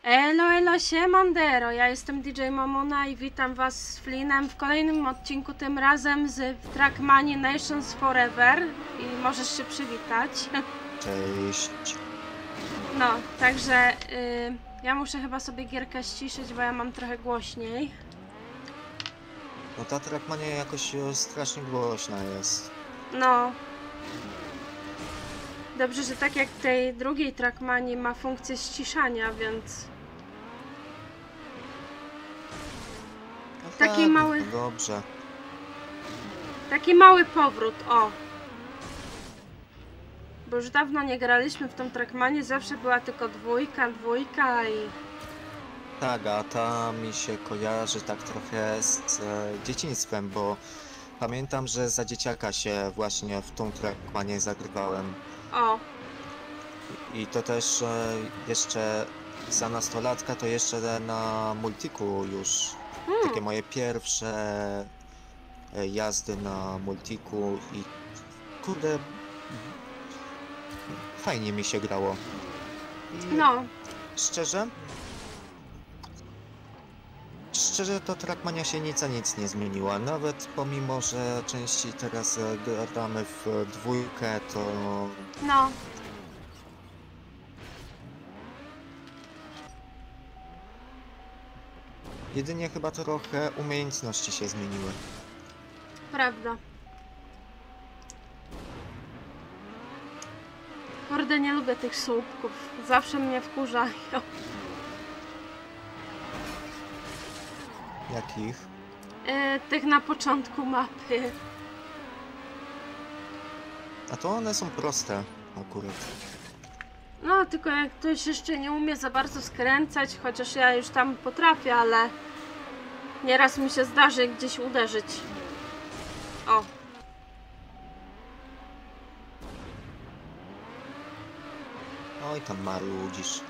Elo, elo, siemandero, ja jestem DJ Momona i witam was z Flynnem w kolejnym odcinku, tym razem z Trackmania Nations Forever i możesz się przywitać. Cześć. No, także ja muszę chyba sobie gierkę ściszyć, bo ja mam trochę głośniej. No ta Trackmania jakoś strasznie głośna jest. No. Dobrze, że tak jak w tej drugiej Trackmanii ma funkcję ściszania, więc... No Taki tak, mały... no dobrze. Taki mały powrót, o. Bo już dawno nie graliśmy w tą Trackmanię, zawsze była tylko dwójka i... Tak, a ta mi się kojarzy tak trochę z dzieciństwem, bo pamiętam, że za dzieciaka się właśnie w tą Trackmanię zagrywałem. O. I to też jeszcze za nastolatka, to jeszcze na multiku już. Takie moje pierwsze jazdy na multiku i kurde, fajnie mi się grało. I No. Szczerze to Trackmania się nic a nic nie zmieniła. Nawet pomimo, że częściej teraz gramy w dwójkę, to... No. Jedynie chyba trochę umiejętności się zmieniły. Prawda. Kurde, nie lubię tych słupków. Zawsze mnie wkurzają. Jakich? Tych na początku mapy. A to one są proste akurat. No, tylko jak ktoś jeszcze nie umie za bardzo skręcać, chociaż ja już tam potrafię, ale... Nieraz mi się zdarzy gdzieś uderzyć. O. Oj, tam marudzisz.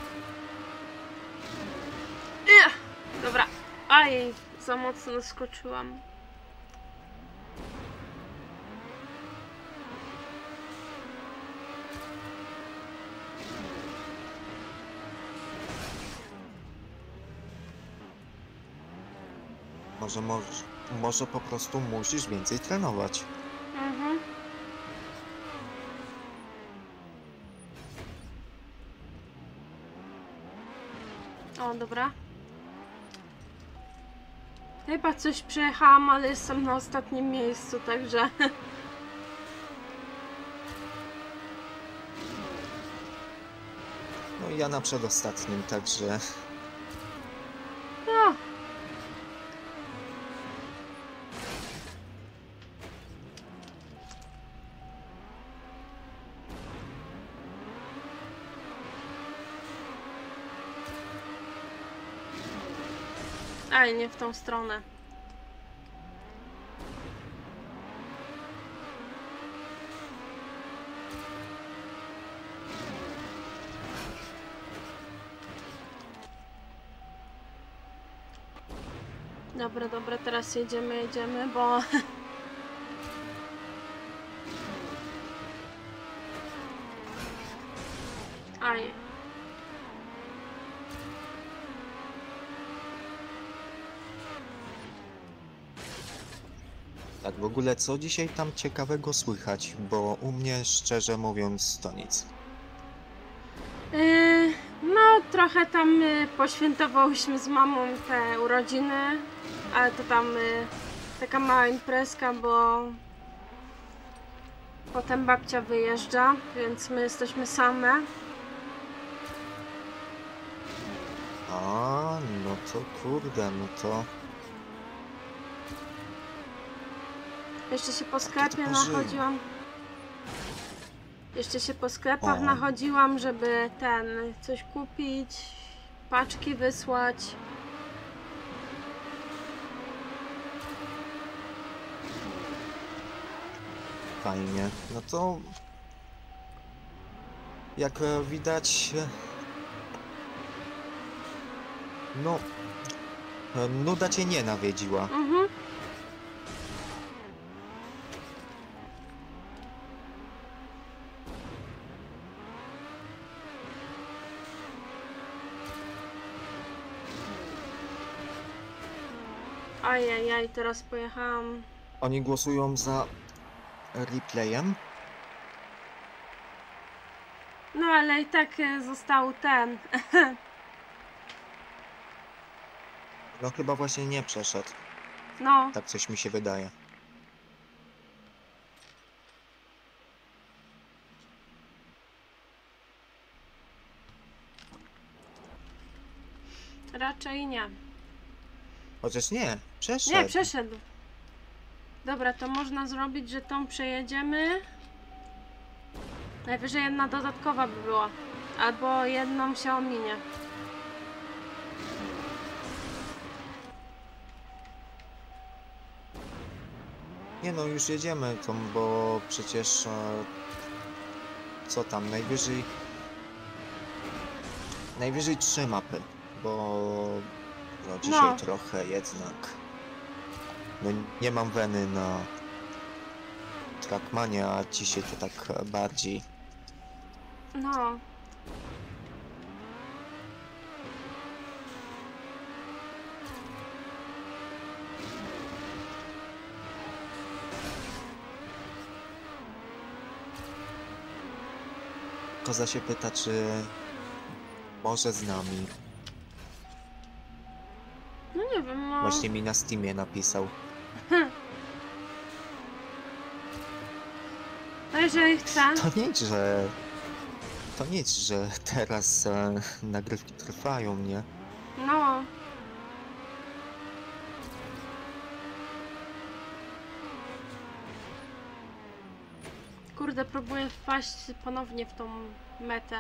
Dobra. Aj, za mocno skoczyłam. Może po prostu musisz więcej trenować. Mhm. O, dobra. Chyba coś przejechałam, ale jestem na ostatnim miejscu, także... No i ja na przedostatnim, także... No. Aj, nie w tą stronę. Dobra, teraz jedziemy, bo... Aj. Tak, w ogóle co dzisiaj tam ciekawego słychać? Bo u mnie, szczerze mówiąc, to nic. No, trochę tam poświętowałyśmy z mamą te urodziny, ale to tam taka mała imprezka, bo potem babcia wyjeżdża, więc my jesteśmy same. A, no to kurde, no to... Jeszcze się po sklepie nachodziłam. Jeszcze się po sklepach O. nachodziłam, żeby coś kupić, paczki wysłać. Fajnie. No to... Jak widać... No... Nuda cię nie nawiedziła. Mhm. Ajajaj, teraz pojechałam. Oni głosują za replayem. No ale i tak został ten. No chyba właśnie nie przeszedł. No, Tak coś mi się wydaje. raczej nie. Chociaż nie, przeszedł. Nie, przeszedł. Dobra, to można zrobić, że tą przejedziemy. Najwyżej jedna dodatkowa by była. Albo jedną się ominie. Nie no, już jedziemy tą, bo przecież co tam, najwyżej 3 mapy, bo no dzisiaj No. trochę jednak no nie mam weny na Trackmanie, a dzisiaj to tak bardziej. No. Koza się pyta, czy może z nami. No nie wiem, no. Właśnie mi na Steamie napisał. No jeżeli chce. To nic, że teraz nagrywki trwają, nie? No. Kurde, próbuję wpaść ponownie w tą metę.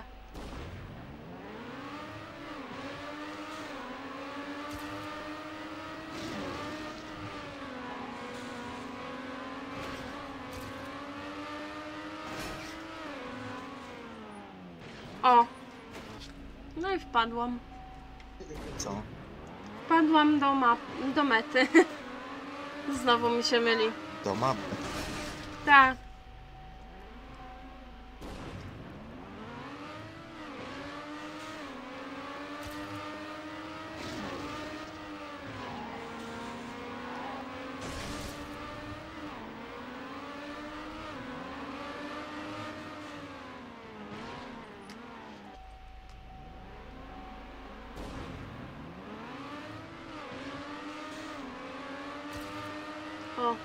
O! No i wpadłam. Co? Wpadłam do mety. Znowu mi się myli. Do mapy. Tak. O.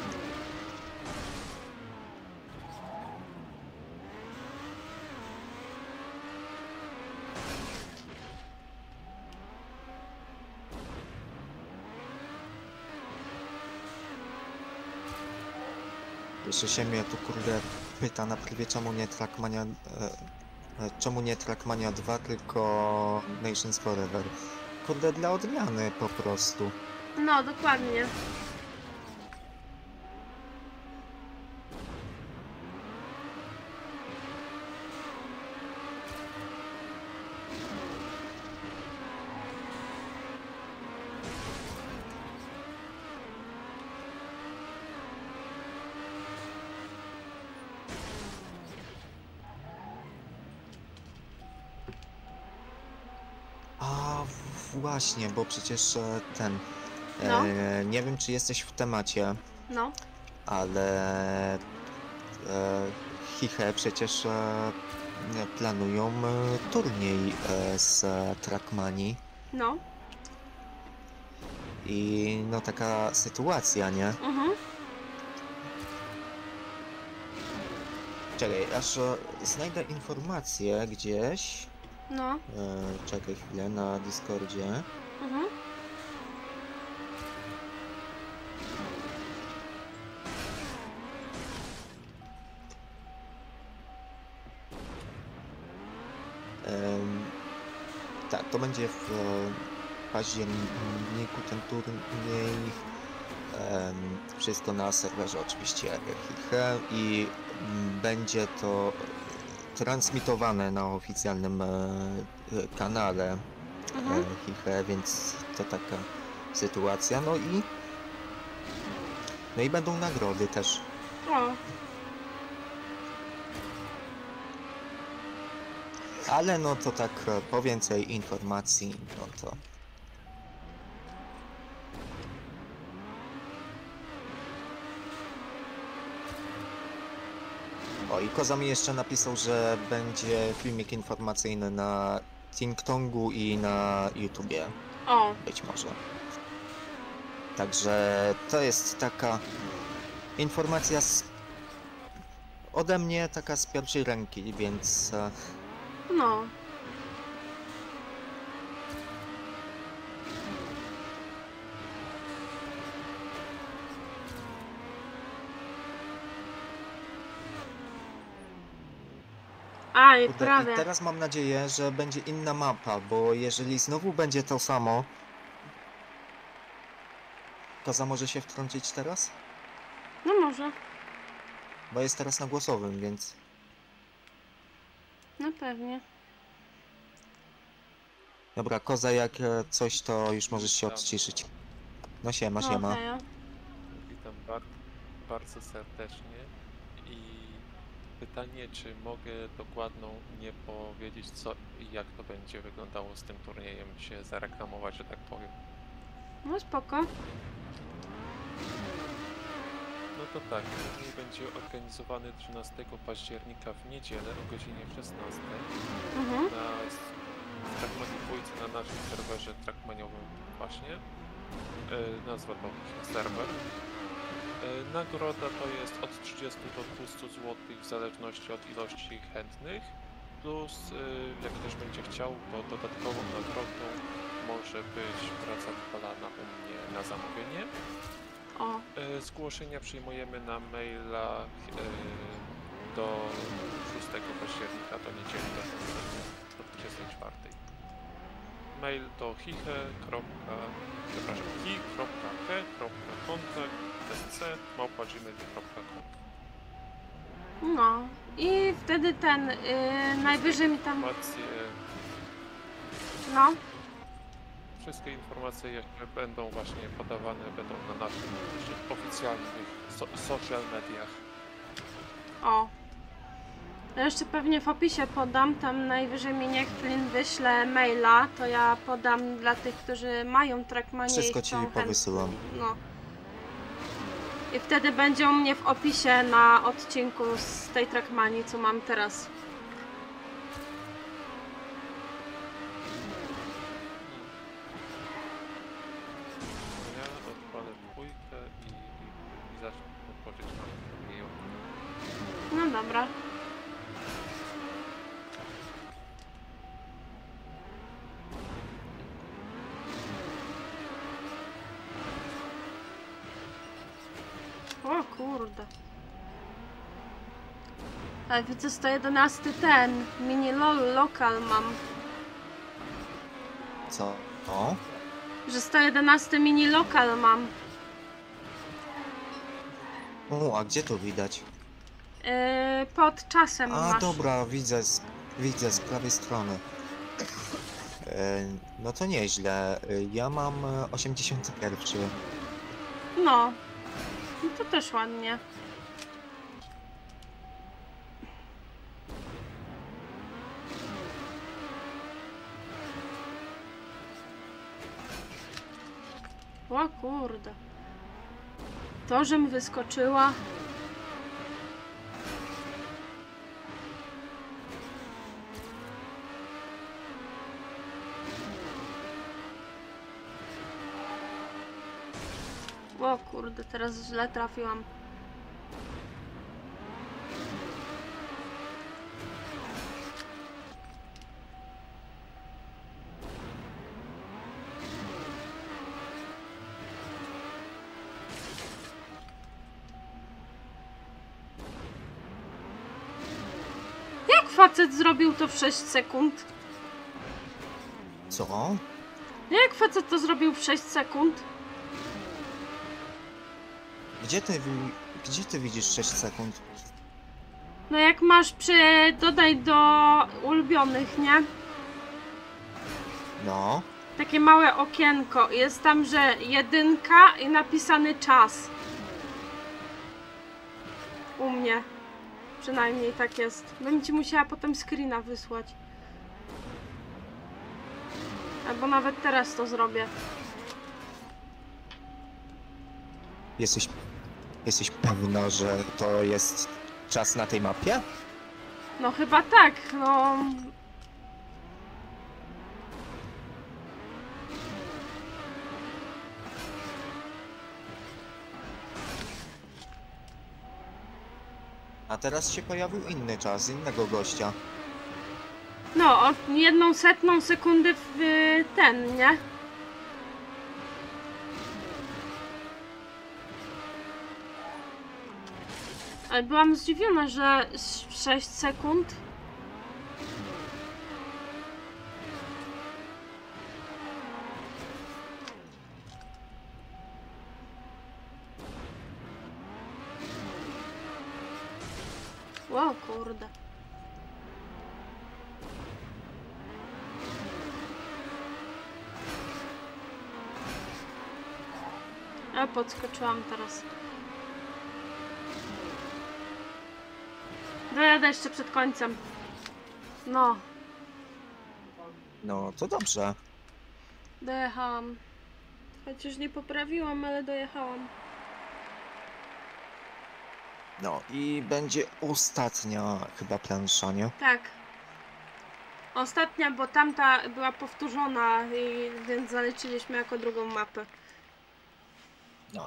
Jeszcze się mnie tu kurde pyta na prawie czemu nie Trackmania 2, tylko Nations Forever. Kurde, dla odmiany po prostu. No, dokładnie. A właśnie, bo przecież No. nie wiem czy jesteś w temacie, No. ale Hiche przecież planują turniej z Trackmanii No. i no taka sytuacja, nie? Mhm. Czekaj, aż znajdę informację gdzieś. No. Czekaj chwilę, na Discordzie. Mhm. Tak, to będzie w październiku ten turniej. Wszystko na serwerze oczywiście Hiche i będzie to transmitowane na oficjalnym kanale Mhm. Hiche, więc to taka sytuacja. No i będą nagrody też. O. Ale no to tak po więcej informacji, no to O, i Koza mi jeszcze napisał, że będzie filmik informacyjny na TikToku i na YouTubie, O, być może. Także to jest taka informacja ode mnie, taka z pierwszej ręki, więc no. A, i kurde, prawie. i teraz mam nadzieję, że będzie inna mapa, bo jeżeli znowu będzie to samo... Koza może się wtrącić teraz? No może, Bo jest teraz na głosowym, więc... no pewnie. Dobra, Koza, jak coś, to już możesz się odciszyć. No siema, No siema. okej. Witam bardzo serdecznie i pytanie, czy mogę dokładną nie powiedzieć, co i jak to będzie wyglądało z tym turniejem, się zareklamować, że tak powiem. No spoko. No to tak, turniej będzie organizowany 13 października w niedzielę o godzinie 16 Mhm. na Trackmanii dwójce na naszym serwerze trackmaniowym właśnie. Nazwa to serwer. Nagroda to jest od 30 do 200 zł w zależności od ilości chętnych, plus jak ktoś będzie chciał, to dodatkową nagrodą może być praca wykonana u mnie na zamówienie. O, Zgłoszenia przyjmujemy na maila do 6 października, do niedzieli do 24. Mail to hi.ke.kontakt@gmail.com. no. I wtedy ten, najwyżej mi tam, Informacje, no. wszystkie informacje, jakie będą właśnie podawane, będą na naszych oficjalnych social mediach. O. Ja jeszcze pewnie w opisie podam, tam najwyżej mi niech Flynn wyśle maila, to ja podam dla tych, którzy mają Trackmanię i Wszystko ci chcą powysyłam. No. I wtedy będzie u mnie w opisie na odcinku z tej Trackmanii, co mam teraz. Ja odpalę dwójkę i zacznę odpowiedzieć na turnieju. No dobra. O kurde. Ale widzę 111 ten mini lokal mam. Co? O? Że 111 mini lokal mam. O, a gdzie to widać? Pod czasem A, masz. dobra, widzę z prawej strony. No to nieźle. Ja mam 81. No. No to też ładnie. O kurde. To, żem wyskoczyła. O kurde, teraz źle trafiłam. Jak facet zrobił to w 6 sekund? Co? Jak facet to zrobił w 6 sekund? Gdzie ty widzisz 6 sekund? No jak masz dodaj do ulubionych, nie? No. Takie małe okienko. Jest tam, że 1 i napisany czas. U mnie. Przynajmniej tak jest. Bym ci musiała potem screena wysłać. Albo nawet teraz to zrobię. Jesteś pewna, że to jest czas na tej mapie? No chyba tak, no. A teraz się pojawił inny czas, innego gościa. No, o 1/100 sekundy w ten, nie? Ale byłam zdziwiona, że 6 sekund. Wow, kurde. A podskoczyłam teraz. Dojadę jeszcze przed końcem. No, No to dobrze. dojechałam. Chociaż nie poprawiłam, ale dojechałam. No i będzie ostatnia chyba plansza, nie? Tak. Ostatnia, bo tamta była powtórzona, więc zaliczyliśmy jako drugą mapę. No.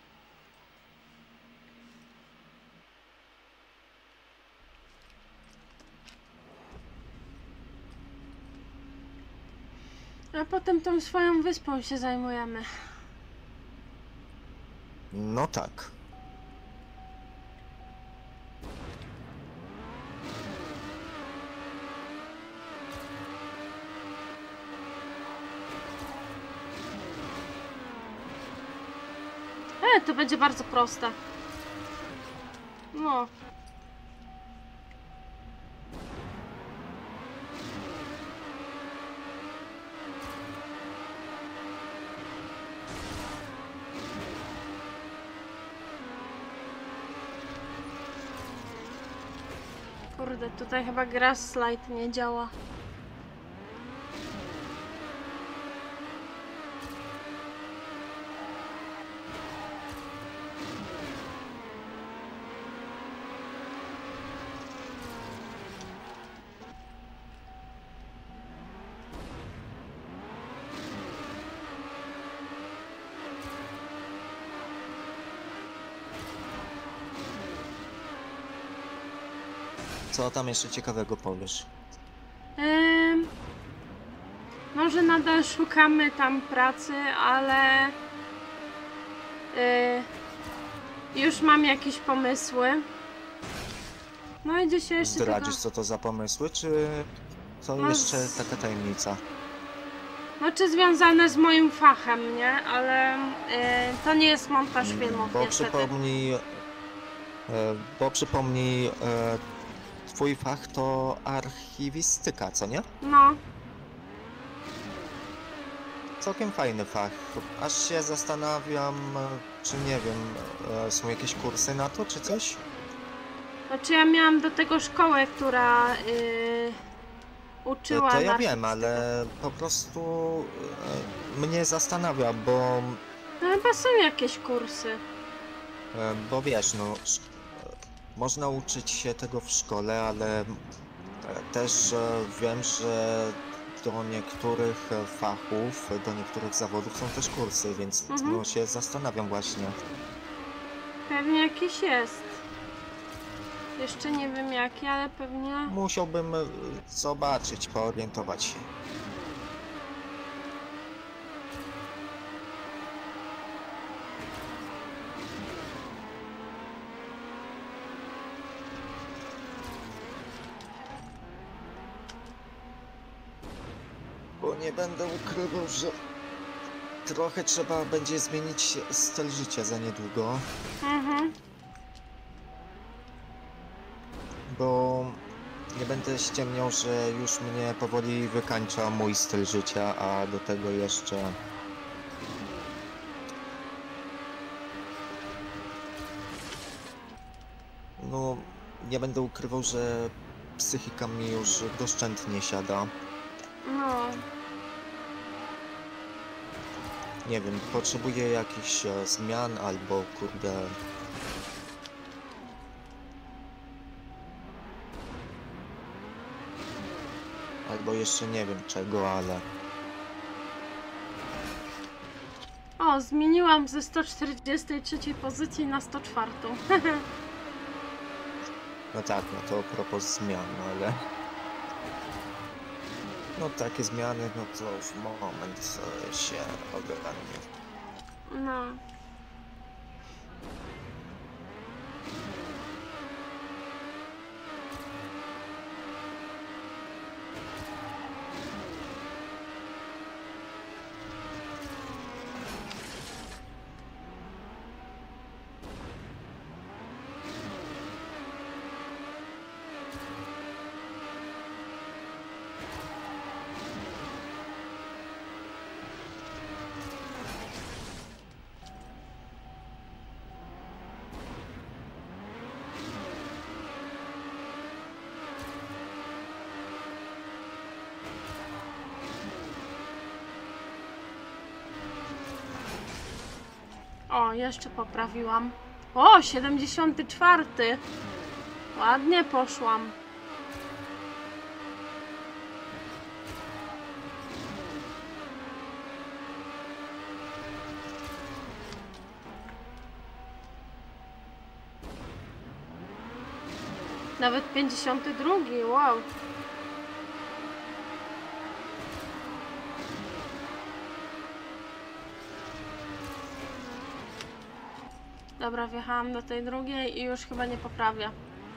A potem tą swoją wyspą się zajmujemy. No tak. To będzie bardzo proste. No. Kurde, tutaj chyba grass slide nie działa. Co tam jeszcze ciekawego powiesz? Może nadal szukamy tam pracy, ale już mam jakieś pomysły. No i dzisiaj jeszcze Zdradzisz, co to za pomysły, czy to No jeszcze taka tajemnica? No czy związane z moim fachem, nie? Ale to nie jest montaż filmów, Bo niestety. przypomnij, twój fach to archiwistyka, co nie? No, Całkiem fajny fach. Aż się zastanawiam, czy nie wiem, są jakieś kursy na to, czy coś? znaczy ja miałam do tego szkołę, która uczyła To ja na wiem, ale po prostu mnie zastanawia, bo No chyba są jakieś kursy. wiesz, no, można uczyć się tego w szkole, ale też wiem, że do niektórych fachów, do niektórych zawodów są też kursy, więc no się zastanawiam właśnie. Pewnie jakieś jest. Jeszcze nie wiem jakie, ale pewnie... Musiałbym zobaczyć, poorientować się. Bo nie będę ukrywał, że trochę trzeba będzie zmienić styl życia za niedługo, Mhm. bo nie będę ściemniał, że już mnie powoli wykańcza mój styl życia, a do tego jeszcze no nie będę ukrywał, że psychika mi już doszczętnie siada. No. Nie wiem, potrzebuję jakichś zmian albo kurde bo jeszcze nie wiem czego, ale O, zmieniłam ze 143 pozycji na 104. no tak, no to a propos zmian, no ale no takie zmiany, no to w moment się ogarnie. No. O, jeszcze poprawiłam. O, 74. Ładnie poszłam. Nawet 52. Wow. Dobra, wjechałam do tej drugiej i już chyba nie poprawia.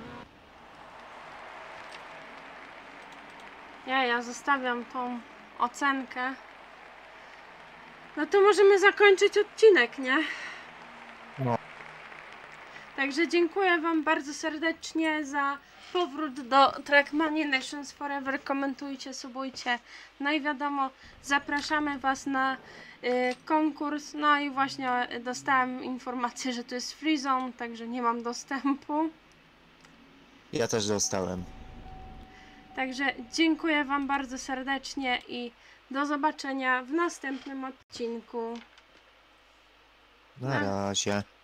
Ja zostawiam tą ocenkę. No to możemy zakończyć odcinek, nie? No. Także dziękuję wam bardzo serdecznie za powrót do Trackmania Nations Forever. Komentujcie, subujcie. No i wiadomo, zapraszamy was na konkurs. No i właśnie dostałam informację, że to jest free zone, także nie mam dostępu. Ja też dostałem. Także dziękuję wam bardzo serdecznie i do zobaczenia w następnym odcinku. Na razie.